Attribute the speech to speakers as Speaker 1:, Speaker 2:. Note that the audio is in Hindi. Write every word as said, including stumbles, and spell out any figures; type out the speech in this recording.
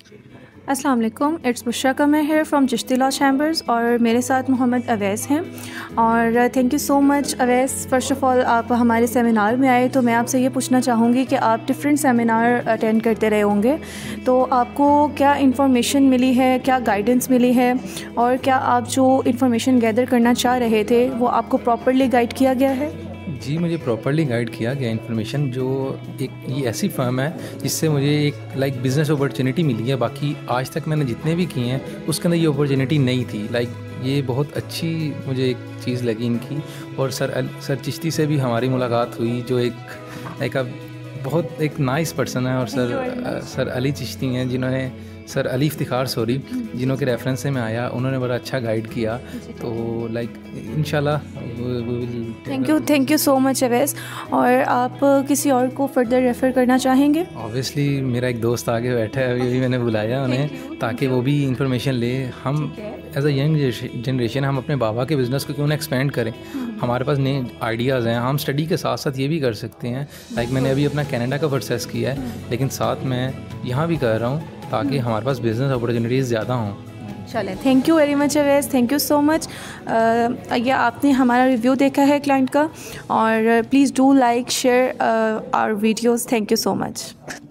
Speaker 1: अस्सलाम वालेकुम, it's Bushra Qamar here from Chishti law chambers और मेरे साथ मोहम्मद अवैस हैं। और thank you so much Awais, first of all आप हमारे सेमिनार में आए तो मैं आपसे ये पूछना चाहूँगी कि आप डिफरेंट सेमिनार अटेंड करते रहे होंगे, तो आपको क्या इन्फॉर्मेशन मिली है, क्या गाइडेंस मिली है, और क्या आप जो इन्फॉर्मेशन गैदर करना चाह रहे थे वो आपको प्रॉपर्ली गाइड किया गया है?
Speaker 2: जी, मुझे प्रॉपर्ली गाइड किया गया इन्फॉर्मेशन। जो एक ये ऐसी फर्म है जिससे मुझे एक लाइक बिज़नेस अपॉर्चुनिटी मिली है। बाकी आज तक मैंने जितने भी किए हैं उसके अंदर ये अपॉर्चुनिटी नहीं थी। लाइक ये बहुत अच्छी मुझे एक चीज़ लगी इनकी। और सर अल, सर चिश्ती से भी हमारी मुलाकात हुई, जो एक लाइक अब बहुत एक नाइस पर्सन है। और सर सर अली चिश्ती हैं, जिन्होंने सर अली इफ्तिखार सॉरी जिन्हों के रेफरेंस से मैं आया, उन्होंने बड़ा अच्छा गाइड किया। तो लाइक इंशाल्लाह
Speaker 1: thank you thank you so much Awais. और आप किसी और को फर्दर रेफ़र करना चाहेंगे?
Speaker 2: ऑब्वियसली मेरा एक दोस्त आगे बैठा है, अभी अभी मैंने बुलाया उन्हें ताकि वो भी इंफॉर्मेशन ले। हम एज अ यंग जनरेशन हम अपने बाबा के बिज़नेस को क्यों ना एक्सपेंड करें। हमारे पास नए आइडियाज़ हैं, हम स्टडी के साथ साथ ये भी कर सकते हैं। लाइक मैंने अभी अपना कनाडा का प्रोसेस किया है, लेकिन साथ मैं यहाँ भी कर रहा हूँ ताकि हमारे पास बिज़नेस अपॉर्चुनिटीज़ ज़्यादा हों।
Speaker 1: चलें, thank you very much Awais, thank you so much. ये आपने हमारा रिव्यू देखा है क्लाइंट का, और please do like share our videos. Thank you so much.